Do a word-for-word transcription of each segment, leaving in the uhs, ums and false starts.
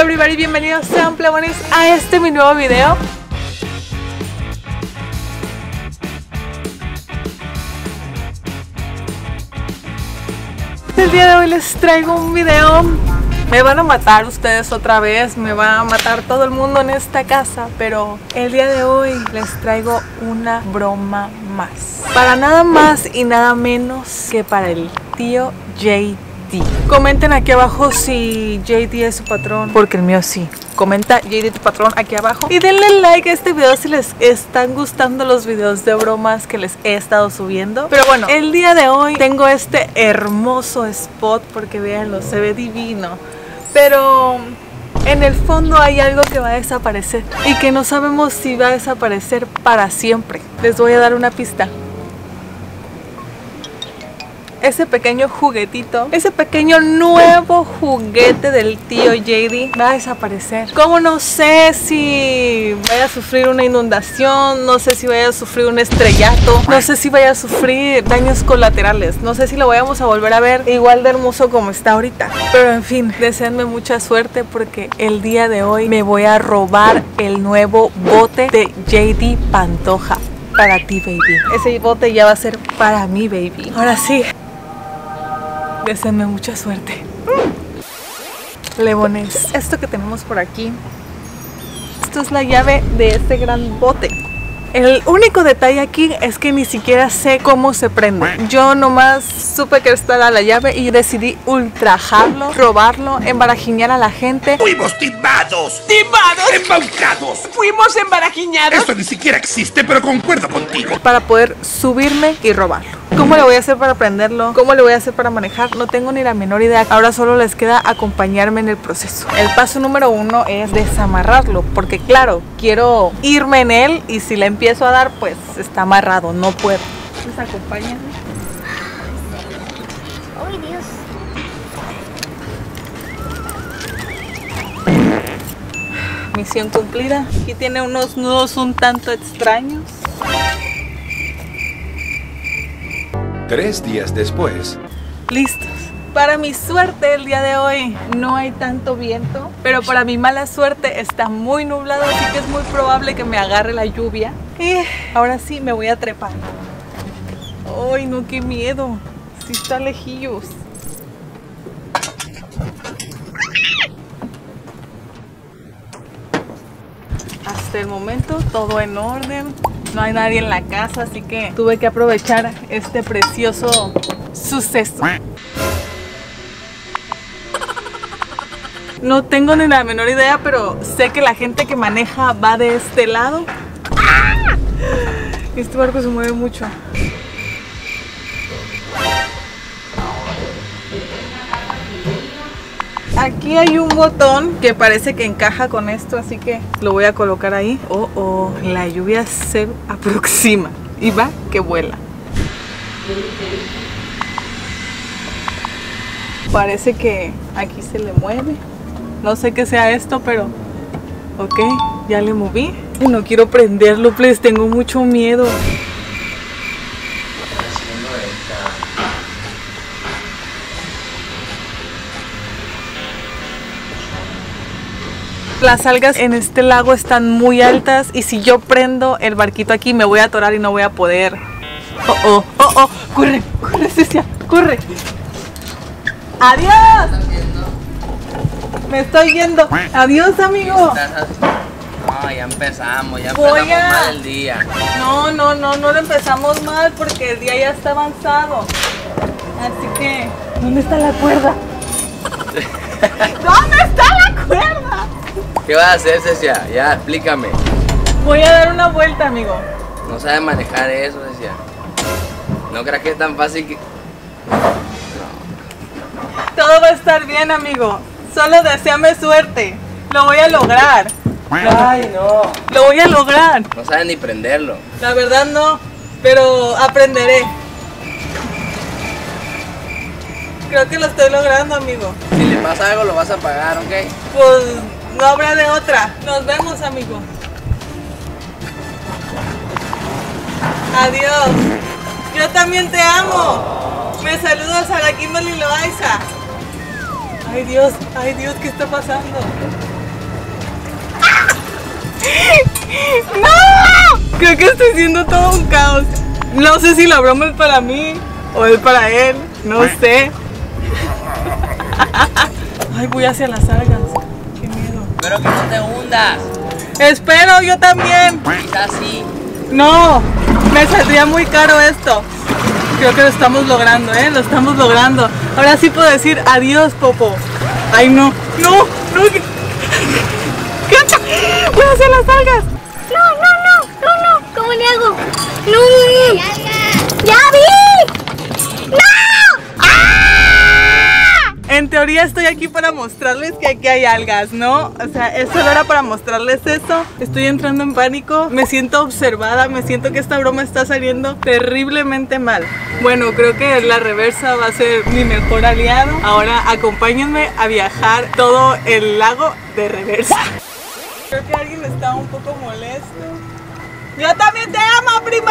everybody, bienvenidos sean plebones a este mi nuevo video. El día de hoy les traigo un video. Me van a matar ustedes otra vez, me va a matar todo el mundo en esta casa, pero el día de hoy les traigo una broma más. Para nada más y nada menos que para el tío J D. Comenten aquí abajo si J D es su patrón, porque el mío sí. Comenta J D tu patrón aquí abajo y denle like a este video si les están gustando los videos de bromas que les he estado subiendo. Pero bueno, el día de hoy tengo este hermoso spot porque véanlo, se ve divino. Pero en el fondo hay algo que va a desaparecer y que no sabemos si va a desaparecer para siempre. Les voy a dar una pista. Ese pequeño juguetito, ese pequeño nuevo juguete del tío J D va a desaparecer. Como no sé si vaya a sufrir una inundación, no sé si vaya a sufrir un estrellato, no sé si vaya a sufrir daños colaterales, no sé si lo vayamos a volver a ver igual de hermoso como está ahorita. Pero en fin, deseenme mucha suerte porque el día de hoy me voy a robar el nuevo bote de J D Pantoja. Para ti, baby. Ese bote ya va a ser para mí, baby. Ahora sí. Deseenme mucha suerte. Lebones, esto que tenemos por aquí, esto es la llave de este gran bote. El único detalle aquí es que ni siquiera sé cómo se prende. Yo nomás supe que esta era la llave y decidí ultrajarlo, robarlo, embarajiñar a la gente. Fuimos timados. ¿Timados? Embaucados. Fuimos embarajiñados. Esto ni siquiera existe, pero concuerdo contigo. Para poder subirme y robarlo. ¿Cómo le voy a hacer para prenderlo? ¿Cómo le voy a hacer para manejar? No tengo ni la menor idea. Ahora solo les queda acompañarme en el proceso. El paso número uno es desamarrarlo, porque claro, quiero irme en él y si le empiezo a dar, pues está amarrado, no puedo. Entonces acompáñame. ¡Ay, Dios! Misión cumplida. Aquí tiene unos nudos un tanto extraños. Tres días después. Listos. Para mi suerte el día de hoy no hay tanto viento, pero para mi mala suerte está muy nublado, así que es muy probable que me agarre la lluvia. Y ahora sí me voy a trepar. Ay, no, qué miedo. Sí está lejillos. Hasta el momento todo en orden. No hay nadie en la casa, así que tuve que aprovechar este precioso suceso. No tengo ni la menor idea, pero sé que la gente que maneja va de este lado. Este barco se mueve mucho. Aquí hay un botón que parece que encaja con esto, así que lo voy a colocar ahí. Oh, oh, la lluvia se aproxima y va que vuela. Parece que aquí se le mueve. No sé qué sea esto, pero ok, ya le moví. No quiero prenderlo, please, tengo mucho miedo. Las algas en este lago están muy altas y si yo prendo el barquito aquí me voy a atorar y no voy a poder. Oh, oh, oh, oh, corre, corre, Cecia, corre. ¡Adiós! Me estoy yendo. Adiós, amigo. No, ya empezamos, ya Voy empezamos a... mal el día. No, no, no, no lo empezamos mal porque el día ya está avanzado. Así que, ¿dónde está la cuerda? ¿Dónde está la cuerda? ¿Qué vas a hacer, Cecia? Ya, explícame. Voy a dar una vuelta, amigo. No sabes manejar eso, Cecia. No creas que es tan fácil que... Todo va a estar bien, amigo. Solo deséame suerte. Lo voy a lograr. Ay, no. Lo voy a lograr. No sabes ni prenderlo. La verdad no, pero aprenderé. Creo que lo estoy logrando, amigo. Si le pasa algo lo vas a pagar, ¿ok? Pues no habrá de otra. Nos vemos, amigo. Adiós. Yo también te amo. Me saludas a la Kimberly Loaiza. Ay Dios, ay Dios, ¿qué está pasando? ¡No! Creo que estoy haciendo todo un caos. No sé si la broma es para mí o es para él. No sé. Ay, voy hacia las algas. Qué miedo. Espero que no te hundas. Espero, yo también. Quizás sí. No, me saldría muy caro esto. Creo que lo estamos logrando, ¿eh? Lo estamos logrando. Ahora sí puedo decir adiós, Popo. Ay, no, no, no. ¿Qué? ¿Qué? Voy hacia las algas. No, no, no, no, no. ¿Cómo le hago? No. ¡Ya vi! ¡No! ¡Ah! En teoría estoy aquí para mostrarles que aquí hay algas, ¿no? O sea, eso solo era para mostrarles eso. Estoy entrando en pánico, me siento observada, me siento que esta broma está saliendo terriblemente mal. Bueno, creo que la reversa va a ser mi mejor aliado. Ahora acompáñenme a viajar todo el lago de reversa. Creo que alguien está un poco molesto. ¡Yo también te amo, primo!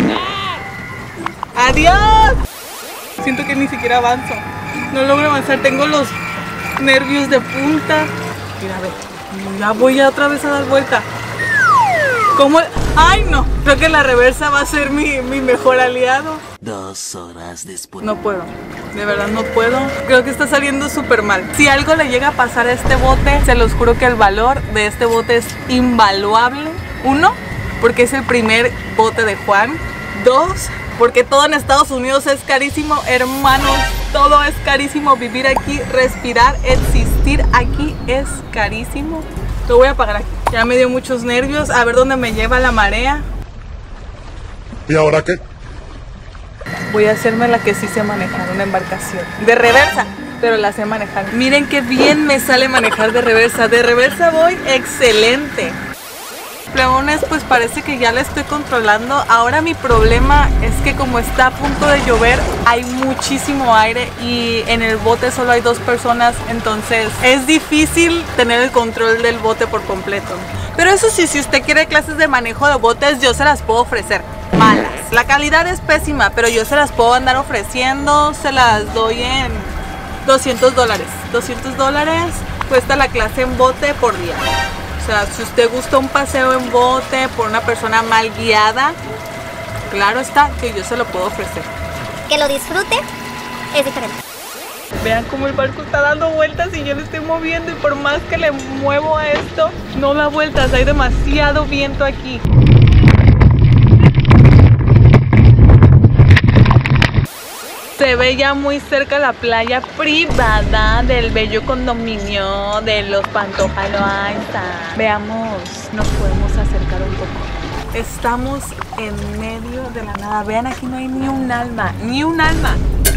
¡Adiós! Siento que ni siquiera avanzo. No logro avanzar, tengo los nervios de punta. Mira, a ver, ya voy otra vez a dar vuelta. ¿Cómo? ¡Ay, no! Creo que la reversa va a ser mi, mi mejor aliado. Dos horas después. No puedo, de verdad no puedo. Creo que está saliendo súper mal. Si algo le llega a pasar a este bote, se los juro que el valor de este bote es invaluable. Uno, porque es el primer bote de Juan. Dos, porque todo en Estados Unidos es carísimo, hermanos. Todo es carísimo. Vivir aquí, respirar, existir aquí es carísimo. Lo voy a apagar aquí. Ya me dio muchos nervios. A ver dónde me lleva la marea. ¿Y ahora qué? Voy a hacerme la que sí sé manejar una embarcación de reversa, pero la sé manejar. Miren qué bien me sale manejar de reversa. De reversa voy excelente. Pleones, pues parece que ya la estoy controlando. Ahora mi problema es que como está a punto de llover, hay muchísimo aire y en el bote solo hay dos personas, entonces es difícil tener el control del bote por completo. Pero eso sí, si usted quiere clases de manejo de botes, yo se las puedo ofrecer. Malas. La calidad es pésima, pero yo se las puedo andar ofreciendo, se las doy en doscientos dólares. doscientos dólares cuesta la clase en bote por día. O sea, si usted gusta un paseo en bote por una persona mal guiada, claro está que yo se lo puedo ofrecer. Que lo disfrute es diferente. Vean cómo el barco está dando vueltas y yo le estoy moviendo y por más que le muevo a esto, no da vueltas, hay demasiado viento aquí. Se ve ya muy cerca la playa privada del bello condominio de los Pantoja Loaiza. Veamos, nos podemos acercar un poco. Estamos en medio de la nada. Vean, aquí no hay ni un alma, ni un alma.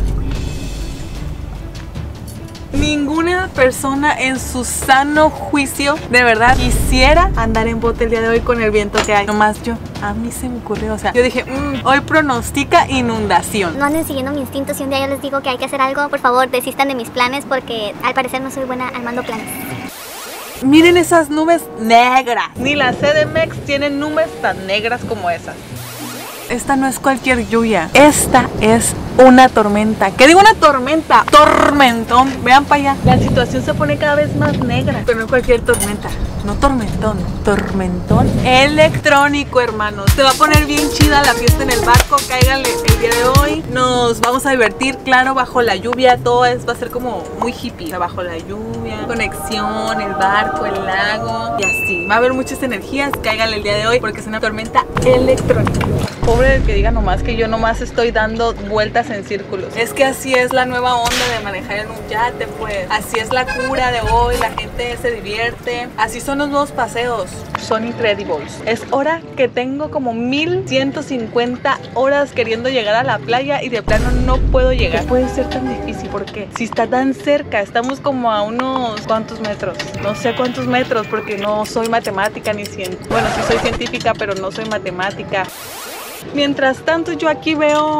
Ninguna persona en su sano juicio de verdad quisiera andar en bote el día de hoy con el viento que hay. Nomás yo, a mí se me ocurrió, o sea, yo dije, mmm, hoy pronostica inundación. No anden siguiendo mi instinto. Si un día yo les digo que hay que hacer algo, por favor desistan de mis planes porque al parecer no soy buena armando planes. Miren esas nubes negras. Ni la C D M X tiene nubes tan negras como esas. Esta no es cualquier lluvia. Esta es una tormenta. ¿Qué digo una tormenta? Tormentón. Vean para allá. La situación se pone cada vez más negra. Pero no cualquier tormenta. No tormentón. Tormentón electrónico, hermanos. Se va a poner bien chida la fiesta en el barco. Cáiganle el día de hoy. Nos vamos a divertir, claro, bajo la lluvia. Todo es, va a ser como muy hippie. O sea, bajo la lluvia, conexión, el barco, el lago y así. Va a haber muchas energías. Cáiganle el día de hoy porque es una tormenta electrónica. Pobre del que diga nomás que yo nomás estoy dando vueltas en círculos. Es que así es la nueva onda de manejar en un yate, pues. Así es la cura de hoy, la gente se divierte. Así son los nuevos paseos. Son incredibles. Es hora que tengo como mil ciento cincuenta horas queriendo llegar a la playa y de plano no puedo llegar. ¿Qué puede ser tan difícil? ¿Por qué? Si está tan cerca, estamos como a unos ¿cuántos metros? No sé cuántos metros porque no soy matemática ni científica. Bueno, sí soy científica, pero no soy matemática. Mientras tanto yo aquí veo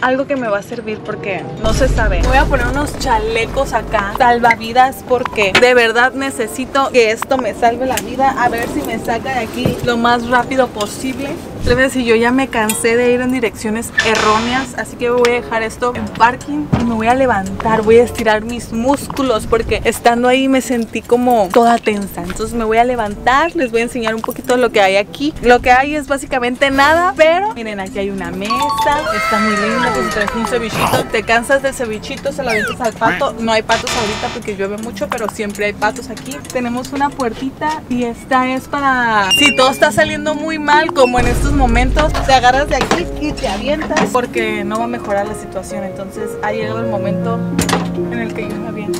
algo que me va a servir porque no se sabe. Voy a poner unos chalecos acá, salvavidas, porque de verdad necesito que esto me salve la vida. A ver si me saca de aquí lo más rápido posible. Les voy a decir, yo ya me cansé de ir en direcciones erróneas, así que voy a dejar esto en parking y me voy a levantar, voy a estirar mis músculos porque estando ahí me sentí como toda tensa. Entonces me voy a levantar, les voy a enseñar un poquito lo que hay aquí. Lo que hay es básicamente nada, pero miren, aquí hay una mesa, está muy linda, pues traes un cevichito. Te cansas del cevichito, se lo avientas al pato. No hay patos ahorita porque llueve mucho, pero siempre hay patos aquí. Tenemos una puertita y esta es para si todo está saliendo muy mal, como en estos momentos, te agarras de aquí y te avientas porque no va a mejorar la situación. Entonces ha llegado el momento en el que yo me aviento.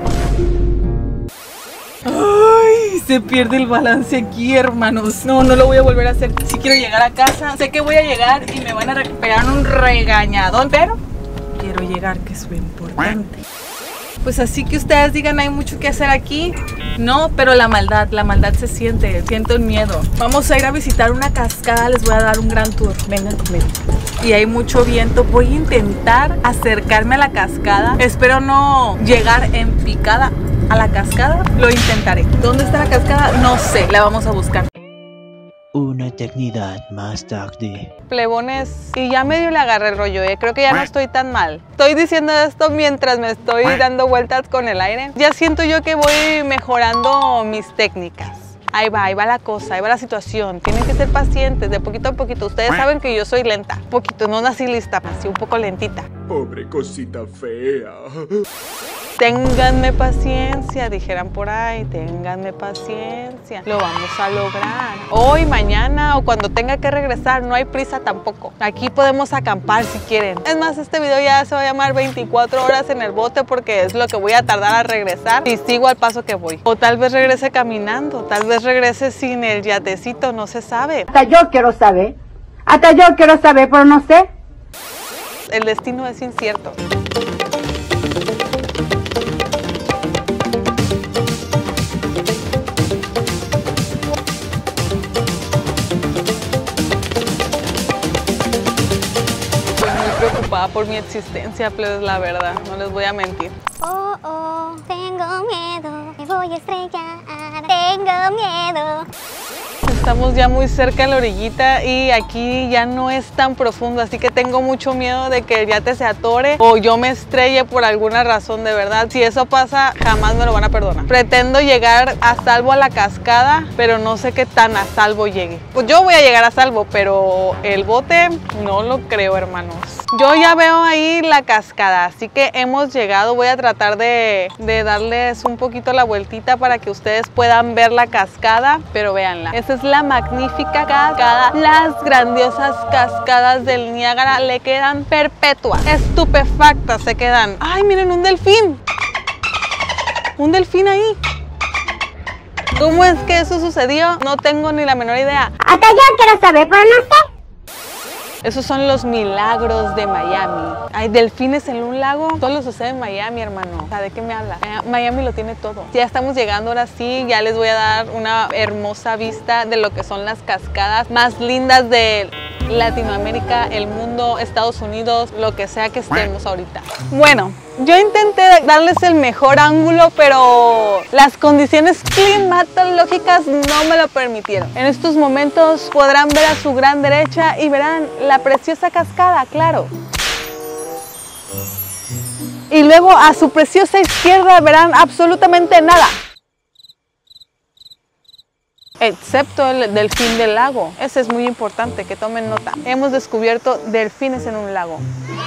Ay, se pierde el balance aquí, hermanos. No, no lo voy a volver a hacer. Si quiero llegar a casa, sé que voy a llegar y me van a pegar un regañadón, pero quiero llegar, que es lo importante. Pues así que ustedes digan, hay mucho que hacer aquí. No, pero la maldad, la maldad se siente, siento el miedo. Vamos a ir a visitar una cascada, les voy a dar un gran tour. Vengan conmigo. Y hay mucho viento, voy a intentar acercarme a la cascada. Espero no llegar en picada a la cascada, lo intentaré. ¿Dónde está la cascada? No sé, la vamos a buscar. Una eternidad más tarde. Plebones, y ya medio le agarré el rollo, ¿eh? Creo que ya no estoy tan mal. Estoy diciendo esto mientras me estoy dando vueltas con el aire. Ya siento yo que voy mejorando mis técnicas. Ahí va, ahí va la cosa, ahí va la situación. Tienen que ser pacientes, de poquito a poquito. Ustedes saben que yo soy lenta, un poquito, no nací lista, así un poco lentita. Pobre cosita fea. Ténganme paciencia, dijeran por ahí, ténganme paciencia. Lo vamos a lograr. Hoy, mañana o cuando tenga que regresar, no hay prisa tampoco. Aquí podemos acampar si quieren. Es más, este video ya se va a llamar veinticuatro horas en el bote porque es lo que voy a tardar a regresar y sigo al paso que voy. O tal vez regrese caminando, tal vez regrese sin el yatecito, no se sabe. Hasta yo quiero saber, hasta yo quiero saber, pero no sé. El destino es incierto. Preocupada por mi existencia, plebes, la verdad, no les voy a mentir. Oh, oh, tengo miedo, me voy a estrellar, tengo miedo. Estamos ya muy cerca de la orillita y aquí ya no es tan profundo, así que tengo mucho miedo de que el yate se atore o yo me estrelle por alguna razón, de verdad. Si eso pasa, jamás me lo van a perdonar. Pretendo llegar a salvo a la cascada, pero no sé qué tan a salvo llegue. Pues yo voy a llegar a salvo, pero el bote no lo creo, hermanos. Yo ya veo ahí la cascada, así que hemos llegado. Voy a tratar de, de darles un poquito la vueltita para que ustedes puedan ver la cascada, pero véanla. Esta es la magnífica cascada. Las grandiosas cascadas del Niágara le quedan perpetuas, estupefactas se quedan. ¡Ay, miren, un delfín! Un delfín ahí. ¿Cómo es que eso sucedió? No tengo ni la menor idea. Hasta yo quiero saber, pero no sé. Esos son los milagros de Miami. Hay delfines en un lago. Todo sucede en Miami, hermano. O sea, ¿de qué me habla? Miami lo tiene todo. Ya estamos llegando, ahora sí. Ya les voy a dar una hermosa vista de lo que son las cascadas más lindas de Latinoamérica, el mundo, Estados Unidos, lo que sea que estemos ahorita. Bueno, yo intenté darles el mejor ángulo, pero las condiciones climatológicas no me lo permitieron. En estos momentos podrán ver a su gran derecha y verán la preciosa cascada, claro. Y luego a su preciosa izquierda verán absolutamente nada. Excepto el delfín del lago. Ese es muy importante, que tomen nota. Hemos descubierto delfines en un lago.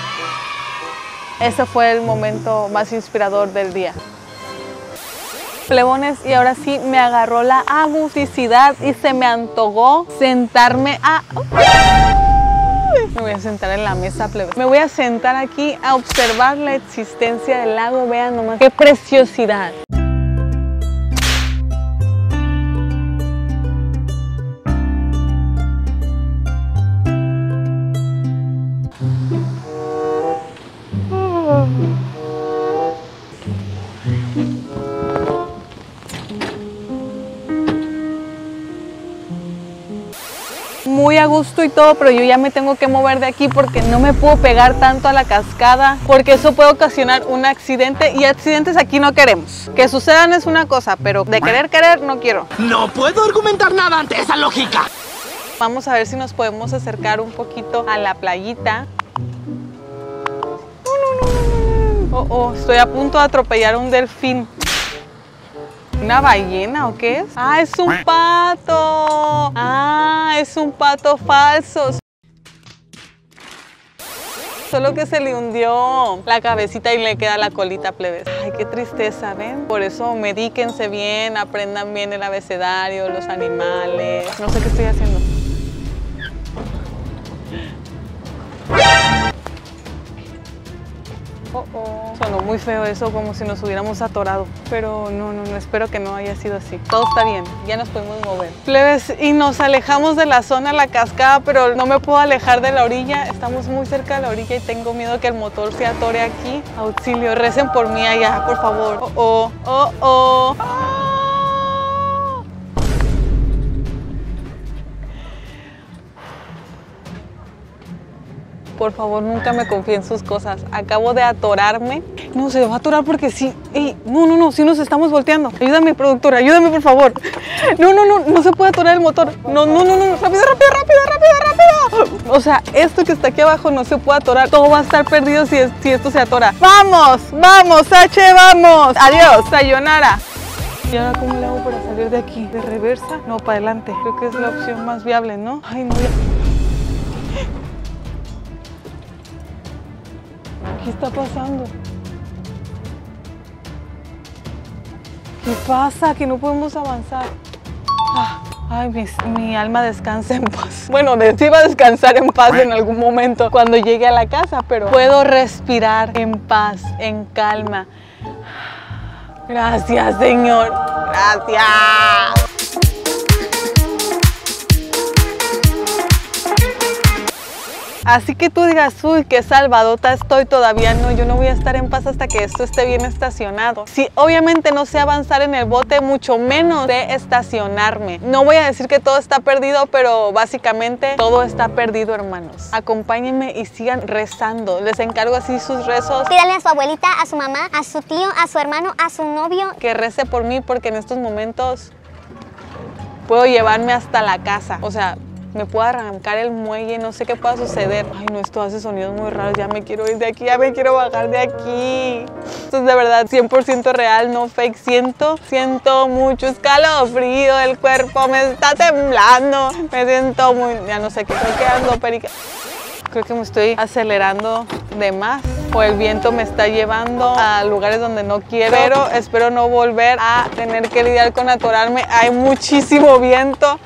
Ese fue el momento más inspirador del día. Plebones, y ahora sí me agarró la agusticidad y se me antojó sentarme a... Me voy a sentar en la mesa, plebes. Me voy a sentar aquí a observar la existencia del lago. Vean nomás qué preciosidad. muy a gusto y todo, pero yo ya me tengo que mover de aquí porque no me puedo pegar tanto a la cascada, porque eso puede ocasionar un accidente y accidentes aquí no queremos. Que sucedan es una cosa, pero de querer querer no quiero. No puedo argumentar nada ante esa lógica. Vamos a ver si nos podemos acercar un poquito a la playita. Oh, oh, estoy a punto de atropellar un delfín. ¿Una ballena o qué es? ¡Ah, es un pato! ¡Ah, es un pato falso! Solo que se le hundió la cabecita y le queda la colita, plebes. Ay, qué tristeza, ¿ven? Por eso medíquense bien, aprendan bien el abecedario, los animales. No sé qué estoy haciendo. Oh, oh. Sonó muy feo eso, como si nos hubiéramos atorado. Pero no, no, no, espero que no haya sido así. Todo está bien, ya nos podemos mover. Plebes, y nos alejamos de la zona, la cascada, pero no me puedo alejar de la orilla. Estamos muy cerca de la orilla y tengo miedo que el motor se atore aquí. Auxilio, recen por mí allá, por favor. Oh, oh, oh, oh. Por favor, nunca me confíe en sus cosas. Acabo de atorarme. No, se va a atorar porque sí. Ey, no, no, no, sí nos estamos volteando. Ayúdame, productora, ayúdame, por favor. No, no, no, no se puede atorar el motor. No, no, no, no, rápido, rápido, rápido, rápido, rápido. O sea, esto que está aquí abajo no se puede atorar. Todo va a estar perdido si, es, si esto se atora. ¡Vamos! ¡Vamos, H, vamos! ¡Adiós, sayonara! ¿Y ahora cómo le hago para salir de aquí? ¿De reversa? No, para adelante. Creo que es la opción más viable, ¿no? Ay, no, ya. ¿Qué está pasando? ¿Qué pasa? Que no podemos avanzar. Ah, ay, mi, mi alma descansa en paz. Bueno, sí va a descansar en paz en algún momento cuando llegue a la casa, pero puedo respirar en paz, en calma. Gracias, Señor. Gracias. Así que tú digas, uy, qué salvadota estoy, todavía no, yo no voy a estar en paz hasta que esto esté bien estacionado. Sí, obviamente no sé avanzar en el bote, mucho menos de estacionarme. No voy a decir que todo está perdido, pero básicamente todo está perdido, hermanos. Acompáñenme y sigan rezando. Les encargo así sus rezos. Pídale a su abuelita, a su mamá, a su tío, a su hermano, a su novio. Que rece por mí porque en estos momentos puedo llevarme hasta la casa. O sea, me puedo arrancar el muelle, no sé qué pueda suceder. Ay, no, esto hace sonidos muy raros, ya me quiero ir de aquí, ya me quiero bajar de aquí. Esto es de verdad cien por ciento real, no fake. Siento, siento mucho escalofrío, el cuerpo me está temblando. Me siento muy, ya no sé qué, creo que ando perica. Creo que me estoy acelerando de más o el viento me está llevando a lugares donde no quiero, pero espero no volver a tener que lidiar con atorarme. Hay muchísimo viento.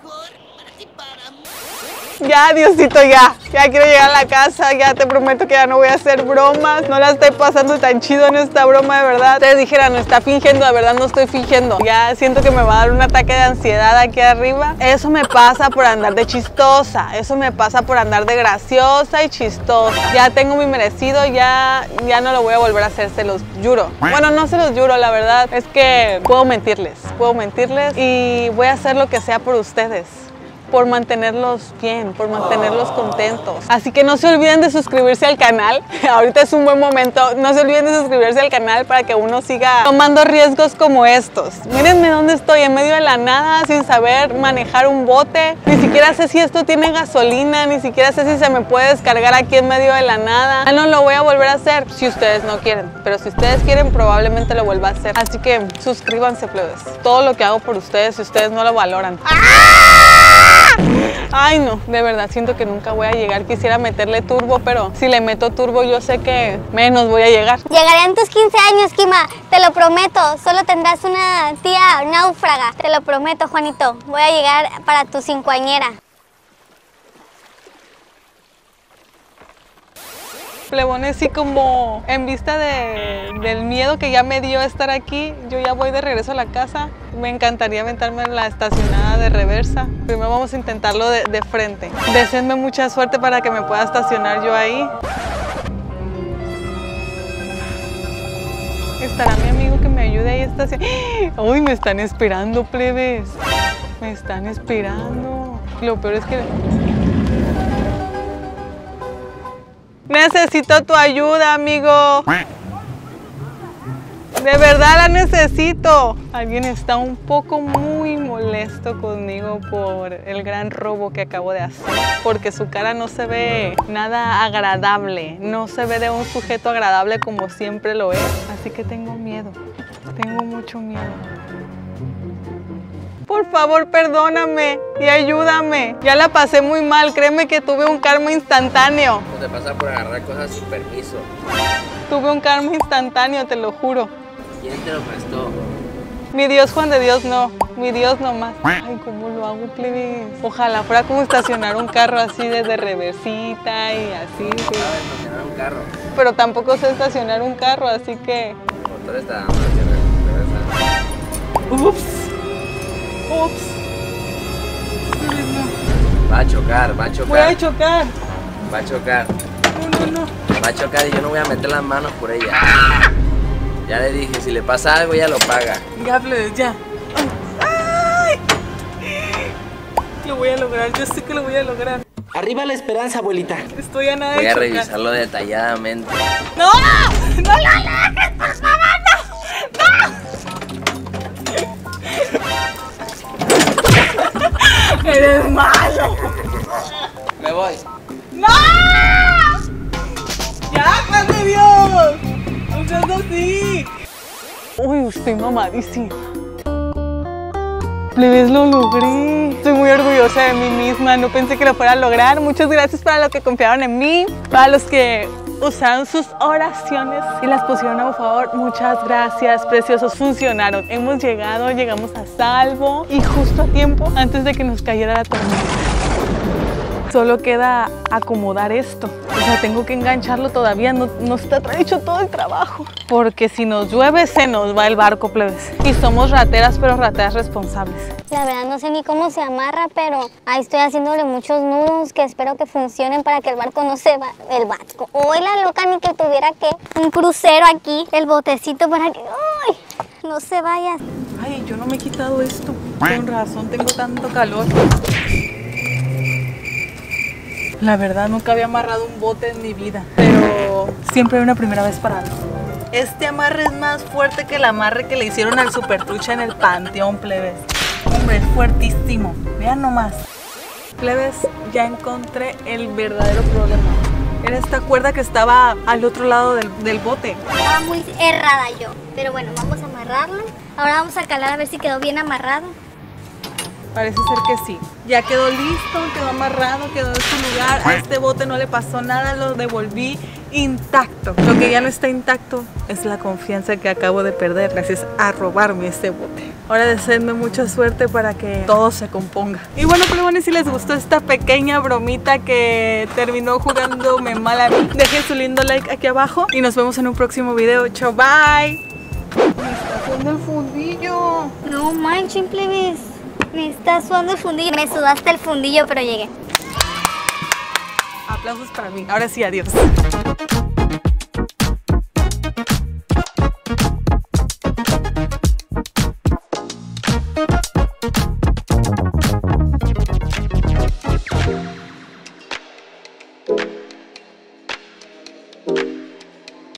Ya, Diosito, ya, ya quiero llegar a la casa, ya te prometo que ya no voy a hacer bromas, no la estoy pasando tan chido en esta broma, de verdad. Ustedes dijeran, no está fingiendo, de verdad no estoy fingiendo. Ya siento que me va a dar un ataque de ansiedad aquí arriba. Eso me pasa por andar de chistosa, eso me pasa por andar de graciosa y chistosa. Ya tengo mi merecido, ya, ya no lo voy a volver a hacer, se los juro. Bueno, no se los juro, la verdad es que puedo mentirles, puedo mentirles y voy a hacer lo que sea por ustedes. Por mantenerlos bien, por mantenerlos contentos. Así que no se olviden de suscribirse al canal. Ahorita es un buen momento. No se olviden de suscribirse al canal para que uno siga tomando riesgos como estos. Mírenme dónde estoy, en medio de la nada, sin saber manejar un bote. Ni siquiera sé si esto tiene gasolina, ni siquiera sé si se me puede descargar aquí en medio de la nada. Ya no lo voy a volver a hacer si ustedes no quieren. Pero si ustedes quieren, probablemente lo vuelva a hacer. Así que suscríbanse, plebes. Todo lo que hago por ustedes, si ustedes no lo valoran. Ay, no, de verdad siento que nunca voy a llegar. Quisiera meterle turbo, pero si le meto turbo yo sé que menos voy a llegar. Llegaré en tus quince años, Kima, te lo prometo. Solo tendrás una tía náufraga. Te lo prometo, Juanito. Voy a llegar para tu cincuañera. Plebones, sí, como en vista de, del miedo que ya me dio estar aquí, yo ya voy de regreso a la casa. Me encantaría aventarme en la estacionada de reversa. Primero vamos a intentarlo de, de frente. Deseenme mucha suerte para que me pueda estacionar yo ahí. ¿Estará mi amigo que me ayude ahí a estacionar? ¡Uy, me están esperando, plebes! Me están esperando. Lo peor es que... Necesito tu ayuda, amigo. De verdad la necesito. Alguien está un poco muy molesto conmigo por el gran robo que acabo de hacer. Porque su cara no se ve nada agradable. No se ve de un sujeto agradable como siempre lo es. Así que tengo miedo. Tengo mucho miedo. Por favor, perdóname y ayúdame. Ya la pasé muy mal. Créeme que tuve un karma instantáneo. No te pasa por agarrar cosas sin permiso. Tuve un karma instantáneo, te lo juro. ¿Quién te lo prestó? Mi Dios, Juan de Dios, no. Mi Dios nomás. Ay, ¿cómo lo hago, plebes? Ojalá fuera como estacionar un carro así desde reversita y así. No sabes estacionar un carro. Pero tampoco sé estacionar un carro, así que... El motor está dando hacia reversa. Ups. Ups. Plebes, no. Va a chocar, va a chocar. Voy a chocar. Va a chocar. No, no, no. Va a chocar y yo no voy a meter las manos por ella. Ya le dije, si le pasa algo, ella lo paga. Ya, plebes, ya. ¡Ay! Lo voy a lograr, yo sé que lo voy a lograr. Arriba la esperanza, abuelita. Estoy a nada de Voy a chocar. revisarlo detalladamente. ¡No! ¡No lo alejes, por favor! ¡No! ¡No! ¡Eres malo! Me voy. ¡No! ¡Ya, Juan de Dios! ¡No seas así! Uy, estoy mamadísima. Plebes, lo logré. Estoy muy orgullosa de mí misma. No pensé que lo fuera a lograr. Muchas gracias para los que confiaron en mí. Para los que usaron sus oraciones y las pusieron a mi favor. Muchas gracias, preciosos. Funcionaron. Hemos llegado, llegamos a salvo. Y justo a tiempo antes de que nos cayera la tormenta. Solo queda acomodar esto. O sea, tengo que engancharlo todavía. No, no está hecho todo el trabajo. Porque si nos llueve, se nos va el barco, plebes. Y somos rateras, pero rateras responsables. La verdad no sé ni cómo se amarra, pero ahí estoy haciéndole muchos nudos que espero que funcionen para que el barco no se va. El barco. Hoy la loca ni que tuviera que un crucero aquí. El botecito para que... ¡Ay! No se vaya. Ay, yo no me he quitado esto. Con razón tengo tanto calor. La verdad, nunca había amarrado un bote en mi vida, pero siempre hay una primera vez para algo. Este amarre es más fuerte que el amarre que le hicieron al Supertrucha en el Panteón, plebes. Hombre, es fuertísimo. Vean nomás. Plebes, ya encontré el verdadero problema. Era esta cuerda que estaba al otro lado del, del bote. Estaba muy errada yo, pero bueno, vamos a amarrarlo. Ahora vamos a calar a ver si quedó bien amarrado. Parece ser que sí. Ya quedó listo, quedó amarrado, quedó en su lugar. A este bote no le pasó nada, lo devolví intacto. Lo que ya no está intacto es la confianza que acabo de perder gracias a robarme este bote. Ahora deseenme mucha suerte para que todo se componga. Y bueno, plebones, si les gustó esta pequeña bromita que terminó jugándome mal a mí, dejen su lindo like aquí abajo y nos vemos en un próximo video. Chao, bye. Me está haciendo el fundillo. No manchen, plebes. Me está sudando el fundillo. Me sudaste el fundillo, pero llegué. Aplausos para mí. Ahora sí, adiós.